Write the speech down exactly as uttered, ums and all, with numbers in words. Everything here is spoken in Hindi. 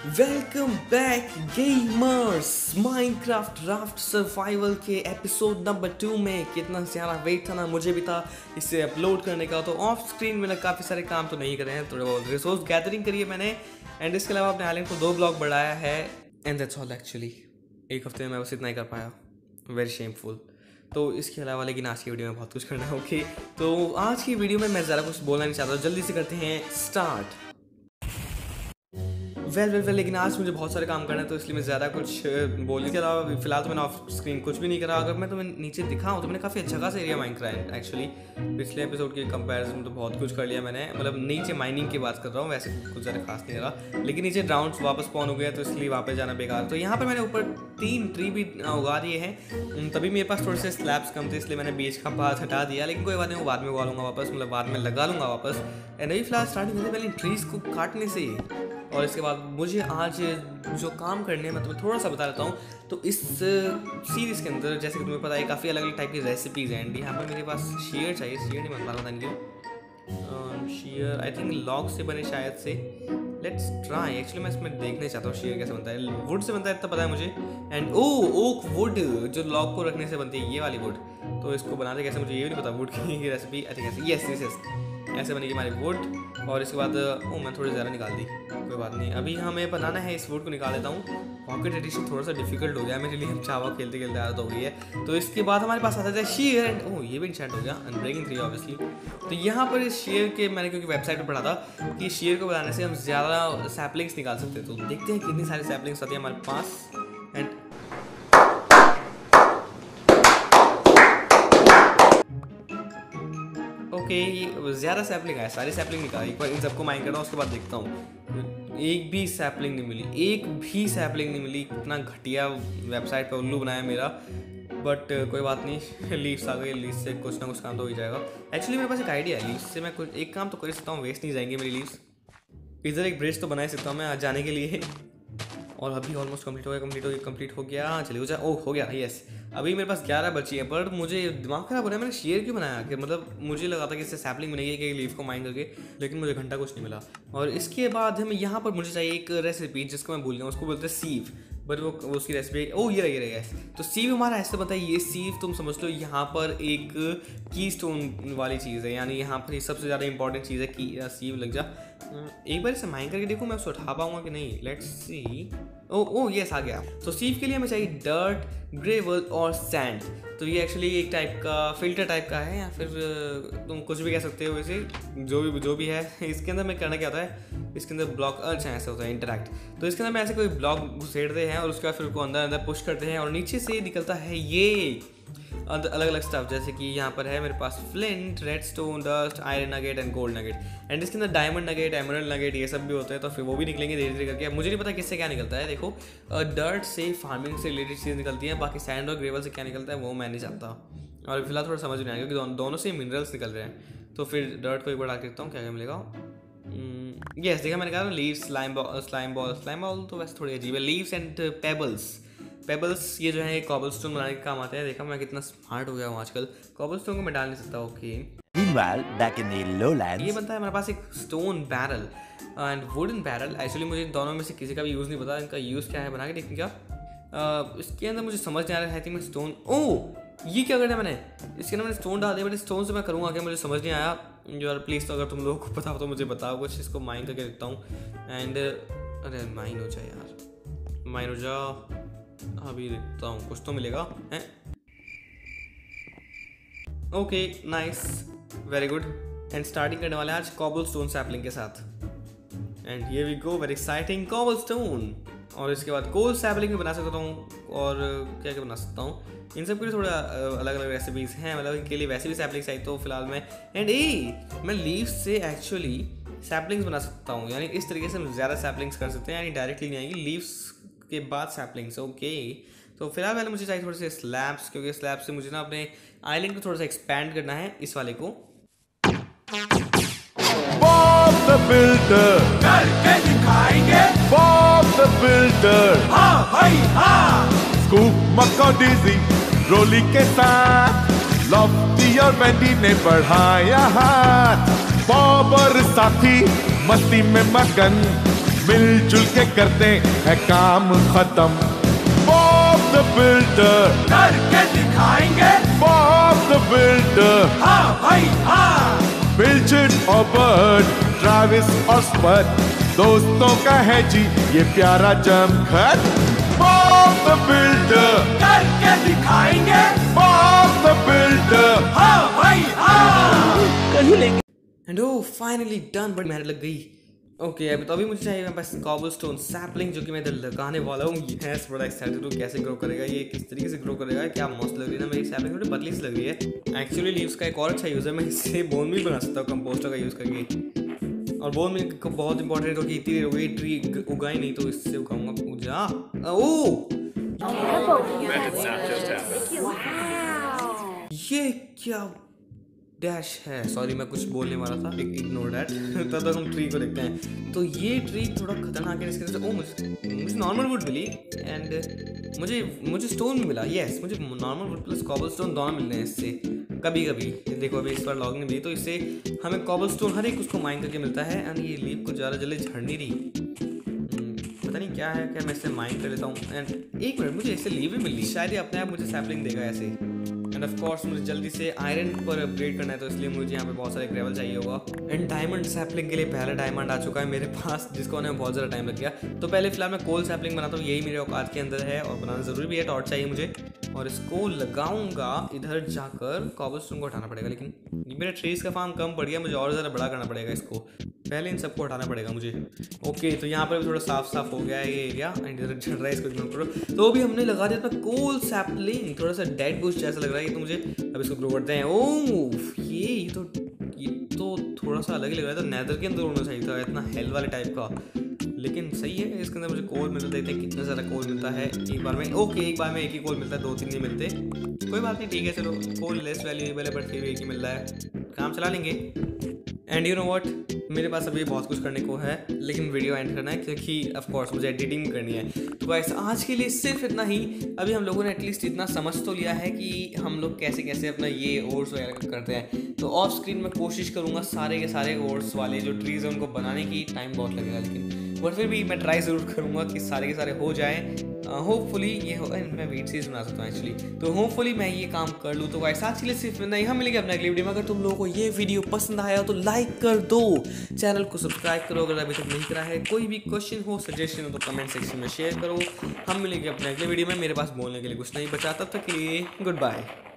Welcome back gamers. Minecraft raft survival के एपिसोड नंबर टू में कितना सारा वेट था ना, मुझे भी था इसे अपलोड करने का। तो ऑफ स्क्रीन मैंने काफ़ी सारे काम तो नहीं करे हैं, थोड़े बहुत रिसोर्स गैदरिंग करी है मैंने, एंड इसके अलावा अपने आइलैंड को दो ब्लॉक बढ़ाया है, एंड दैट्स ऑल। एक्चुअली एक हफ्ते में मैं बस इतना ही कर पाया, वेरी शेमफुल। तो इसके अलावा लेकिन आज की वीडियो में बहुत कुछ करना है। ओके, तो आज की वीडियो में मैं ज़्यादा कुछ बोलना नहीं चाहता, जल्दी से करते हैं स्टार्ट। वेल वेल वेल लेकिन आज मुझे बहुत सारे काम करना है, तो इसलिए मैं ज़्यादा कुछ बोलने के अलावा फिलहाल तो मैंने ऑफ स्क्रीन कुछ भी नहीं करा। अगर मैं तुम्हें नीचे दिखाऊं तो मैंने काफ़ी अच्छा खासा एरिया माइन करा है एक्चुअली। पिछले एपिसोड के कंपैरिजन में तो बहुत कुछ कर लिया मैंने, मतलब नीचे माइनिंग की बात कर रहा हूँ, वैसे कुछ ज़्यादा खास नहीं करा। लेकिन नीचे ड्राउंड्स वापस स्पॉन हो गया, तो इसलिए वापस जाना बेकार। तो यहाँ पर मैंने ऊपर तीन ट्री भी उगा दिए हैं, तभी मेरे पास थोड़े से स्लैब्स कम थे, इसलिए मैंने बीच का पास हटा दिया। लेकिन कोई बात नहीं, वो बाद में उगा लूँगा वापस, मतलब बाद में लगा लूँगा वापस। एंड अभी फिलहाल स्टार्टिंग करते पहले ट्रीज़ को काटने से, और इसके बाद मुझे आज जो काम करने हैं मैं तुम्हें थोड़ा सा बता देता हूँ। तो इस सीरीज़ के अंदर जैसे कि तुम्हें पता है काफ़ी अलग अलग टाइप की रेसिपीज़ हैं, एंड यहाँ पर मेरे पास शेयर चाहिए। शेयर नहीं बन पा रहा था इनके, शेयर आई थिंक लॉग से बने शायद से। Let's try. एक्चुअली मैं इसमें देखने चाहता हूँ शेयर कैसे बनता है। वुड से बनता है इतना पता है मुझे, एंड ओ ओक वुड जो लॉग को रखने से बनती है, ये वाली वुड। तो इसको बनाते कैसे मुझे ये भी नहीं पता। वुड की रेसिपी आई थिंक ऐसे, यस यस यस ऐसे बनेगी हमारी वुड। और इसके बाद ओ मैं थोड़ी ज़्यादा निकाल दी, कोई बात नहीं। अभी हमें बनाना है, इस वुड को निकाल लेता हूँ। पॉकेट एडिशन थोड़ा सा डिफिकल्ट हो गया मेरे लिए, हम चावा खेलते खेलते आदत हो गई है। तो इसके बाद हमारे पास आता है शेयर, एंड ओह ये भी इंसेंट हो गया, अनब्रेकिंग थ्री ऑब्वियसली। तो यहाँ पर इस शेयर के मैंने क्योंकि वेबसाइट पर पढ़ा था कि शेयर को बनाने से हम ज़्यादा सैपलिंग्स निकाल सकते हैं। तो देखते हैं कितनी सारी सैपलिंग्स आती है हमारे पास। एंड ओके ये ज़्यादा सैपलिंग आया, सारी सैपलिंग निकाली। एक बार इन सबको माइन करना, उसके बाद देखता हूँ। एक भी सैपलिंग नहीं मिली, एक भी सैपलिंग नहीं मिली। इतना घटिया वेबसाइट पर उल्लू बनाया मेरा, बट कोई बात नहीं। लीव्स आ गई, लीव्स से कुछ ना कुछ काम तो हो ही जाएगा। एक्चुअली मेरे पास एक आइडिया है, लीव्स से मैं कुछ एक काम तो कर सकता हूँ, वेस्ट नहीं जाएंगे मेरी लीव्स। इधर एक ब्रिज तो बना ही सकता हूँ मैं आज जाने के लिए। और अभी ऑलमोस्ट कंप्लीट हो गया, कंप्लीट हो गया, कंप्लीट हो गया। चलिए हो जाए, ओह हो गया, यस। अभी मेरे पास ग्यारह बची है, पर मुझे दिमाग खराब हो रहा है। मैंने शेयर क्यों बनाया कि मतलब मुझे लगा था कि इससे सैपलिंग बनेगी कि लीफ को माइन करके, लेकिन मुझे घंटा कुछ नहीं मिला। और इसके बाद हमें यहाँ पर मुझे चाहिए एक रेसिपी जिसको मैं भूल गया, उसको बोलते हैं सीव, बट वो, वो उसकी रेसिपी ओ ये रही रही है। तो सीव हमारा ऐसे बनता है, ये सीव तुम समझ लो यहाँ पर एक की स्टोन वाली चीज़ है, यानी यहाँ पर सबसे ज़्यादा इंपॉर्टेंट चीज़ है कि सीव लग जा। एक बार इसे माइन करके देखूँ मैं उसको उठा पाऊंगा कि नहीं। Let's see. O O yes आ गया। तो सीव के लिए हमें चाहिए डर्ट, ग्रेवल और सैंड। तो ये एक्चुअली एक टाइप का फिल्टर टाइप का है, या फिर तुम कुछ भी कह सकते हो वैसे, जो भी जो भी है। इसके अंदर मैं करना क्या होता है, इसके अंदर ब्लॉक अच्छा ऐसा होता है इंटरैक्ट। तो इसके अंदर मैं ऐसे कोई ब्लॉक घुसेड़ते हैं और उसके बाद फिर उसको अंदर अंदर पुश करते हैं, और नीचे से निकलता है ये अलग अलग स्टफ। जैसे कि यहाँ पर है मेरे पास flint, redstone, dust, iron nugget and gold nugget, and इसके अंदर डायमंड नगेट, एमरल्ड नगेट, ये सब भी होते हैं। तो फिर वो भी निकलेंगे धीरे धीरे करके। मुझे नहीं पता किससे क्या निकलता है। देखो डर्ट से फार्मिंग से रिलेटेड चीज़ निकलती है, बाकी सैंड और ग्रेवल से क्या निकलता है वो मैं नहीं जानता, और फिलहाल थोड़ा समझ नहीं आया क्योंकि दोनों दोनों से मिनरल्स निकल रहे हैं। तो फिर डर्ट को एक बार डाल देता हूँ, क्या क्या मिलेगा। यस देखा मैंने कहा leaves, slime ball, slime ball slime ball तो वैसे थोड़ी अजीब है। लीव्स एंड पेबल्स, पेबल्स ये जो है कॉबलस्टोन बनाने के काम आते हैं। देखा मैं कितना स्मार्ट हो गया हूँ आजकल। कॉबलस्टोन को मैं डाल नहीं सकता। Okay Meanwhile, back in the lowlands, ये बनता है हमारे पास एक stone barrel and wooden barrel. Actually मुझे इन दोनों में से किसी का भी यूज़ नहीं पता, इनका यूज़ क्या है बना के देखने का। uh, इसके अंदर मुझे समझ नहीं आ रहा है कि मैं स्टोन, ओह ये क्या करना है मैंने, इसके अंदर मैंने स्टोन डाल दिया, बट स्टोन से मैं करूँगा क्या मुझे समझ नहीं आया यार। प्लीज़ तो अगर तुम लोगों को पता हो तो मुझे बताओ कुछ। इसको माइन करके देखता हूँ, एंड अरे माइन हो जाए यार, माइन हो जा। अभी देखता हूँ कुछ तो मिलेगा है। Okay nice, very good. And starting करने वाले आज कॉबल स्टोन सैपलिंग के साथ, and here we go, very exciting cobblestone. और इसके बाद कोल सैपलिंग भी बना सकता हूँ, और क्या क्या बना सकता हूँ। इन सब के लिए थोड़ा अलग अलग रेसिपीज़ हैं, मतलब इनके लिए वैसे भी सैपलिंग चाहिए। तो फिलहाल मैं एंड ए मैं लीव्स से एक्चुअली सैपलिंग्स बना सकता हूँ, यानी इस तरीके से हम ज़्यादा सैपलिंग्स कर सकते हैं, यानी डायरेक्टली नहीं आएंगी लीव्स के बाद सैपलिंग्स। ओके तो फिलहाल पहले मुझे चाहिए थोड़े से स्लैब्स, क्योंकि स्लैब्स से मुझे ना अपने आइलैंड को थोड़ा सा एक्सपैंड करना है, इस वाले को। Bob the Builder करके दिखाएंगे, Bob the Builder हाँ भाई हाँ। Scoop McCarthy रोली के साथ लॉफ्टी और वेंडी ने बढ़ाया हाथ। बॉब और साथी मस्ती में मगन, मिलजुल के करते हैं काम खत्म। बॉब द बिल्डर करके दिखाएंगे। बॉब द बिल्डर हाँ भाई हाँ। बिल्चिट और बर्ड, ट्रैविस और स्पट, दोस्तों का है जी ये प्यारा जमघट। बॉब द बिल्डर करके दिखाएंगे। बॉब द बिल्डर हाँ भाई हाँ। And oh finally done, but मेहनत लग गई। ओके okay, अभी तो अभी मुझे चाहिए मेरे पास कॉबलस्टोन सैपलिंग, जो कि मैं इधर लगाने वाला हूँ। यस, बड़ा एक्साइटेड हूँ कैसे ग्रो करेगा ये, किस तरीके से ग्रो करेगा, क्या मस्त लग रही है ना मेरी सैपलिंग, थोड़ी पतली सी लग रही है। एक्चुअली लीव्स का एक और अच्छा यूज़ है, मैं इससे बोन मिल बना सकता हूँ कंपोस्टर का यूज़ करके। और बोन मिल बहुत इंपॉर्टेंट है क्योंकि इतनी देर हो गई ट्री उगाई नहीं, तो इससे उगाऊंगा पूजा। ओह ये क्या डैश है, सॉरी मैं कुछ बोलने वाला था, इग्नोर दैट। तब तक हम ट्री को देखते हैं। तो ये ट्री थोड़ा खतरनाक है इसके वजह से। ओ मुझे मुझे नॉर्मल वुड मिली एंड मुझे मुझे स्टोन भी मिला। यस, मुझे normal wood plus cobblestone दोनों मिल रहे हैं इससे कभी कभी। देखो अभी इस बार लॉग नहीं मिली, तो इससे हमें कॉबल स्टोन हर एक उसको माइन करके मिलता है। एंड ये लीफ को ज़्यादा जल्दी झड़ नहीं रही, पता नहीं क्या है, क्या मैं इससे माइन कर लेता हूँ। एंड एक मिनट, मुझे इससे लीफ भी मिल रही, शायद ये अपने आप मुझे सैपलिंग देगा ऐसे। एंड ऑफ कोर्स मुझे जल्दी से आयरन पर अपग्रेड करना है, तो इसलिए मुझे यहाँ पे बहुत सारे ग्रेवल चाहिए होगा। एंड डायमंड सैपलिंग के लिए पहला डायमंड आ चुका है मेरे पास, जिसको होने में बहुत ज़्यादा टाइम लग गया। तो पहले फिलहाल मैं कोल सैपलिंग बनाता हूँ, यही मेरे औकात के अंदर है और बनाना ज़रूरी भी है। टॉर्च चाहिए मुझे और इसको लगाऊंगा इधर जाकर। कॉबलस्टोन को हटाना पड़ेगा, लेकिन मेरे ट्रीज का फार्म कम पड़ गया, मुझे और ज़्यादा बड़ा करना पड़ेगा इसको। पहले इन सबको हटाना पड़ेगा मुझे। ओके, तो यहाँ पर भी थोड़ा साफ साफ हो गया है ये एरिया एंड इधर झड़ रहा है, इसको इग्नोर करो। तो अभी हमने लगा दिया था कोल सैपलिंग, थोड़ा सा डेड बुश जैसा लग रहा है ये तो मुझे। अब इसको ग्रो करते हैं। ओह ये ये तो ये तो थोड़ा सा अलग ही लग रहा है, तो नेदर के अंदर होना चाहिए था, इतना हेल वाले टाइप का, लेकिन सही है। इसके अंदर मुझे कोल मिलता, देखते हैं कितना ज़्यादा कोल मिलता है एक बार में। ओके, एक बार में एक ही कोल मिलता है, दो तीन नहीं मिलते, कोई बात नहीं, ठीक है चलो। कोल लेस वैल्यूएबल है बट फिर एक ही मिल रहा है, काम चला लेंगे। एंड यू नो व्हाट, मेरे पास अभी बहुत कुछ करने को है, लेकिन वीडियो एंड करना है क्योंकि ऑफ कोर्स मुझे एडिटिंग करनी है। तो गाइस आज के लिए सिर्फ इतना ही। अभी हम लोगों ने एटलीस्ट इतना समझ तो लिया है कि हम लोग कैसे कैसे अपना ये ओर्स वगैरह करते हैं। तो ऑफ स्क्रीन में कोशिश करूँगा सारे के सारे ओर्स वाले जो ट्रीज हैं उनको बनाने की, टाइम बहुत लगेगा लेकिन बट फिर भी मैं ट्राई ज़रूर करूँगा कि सारे के सारे हो जाएँ। होपफुली ये हो, मैं वीड सीरीज बना सकता हूँ एक्चुअली, तो होपफुली मैं ये काम कर लूँ। तो गाइस आज के लिए सिर्फ नहीं, हम मिलेंगे अपने अगली वीडियो में। अगर तुम लोगों को ये वीडियो पसंद आया तो लाइक कर दो, चैनल को सब्सक्राइब करो अगर अभी तक नहीं करा है। कोई भी क्वेश्चन हो, सजेशन हो तो कमेंट सेक्शन में शेयर करो। हम मिलेंगे अपने अगले वीडियो में। मेरे पास बोलने के लिए कुछ नहीं बचा, तब तक के लिए गुड बाय।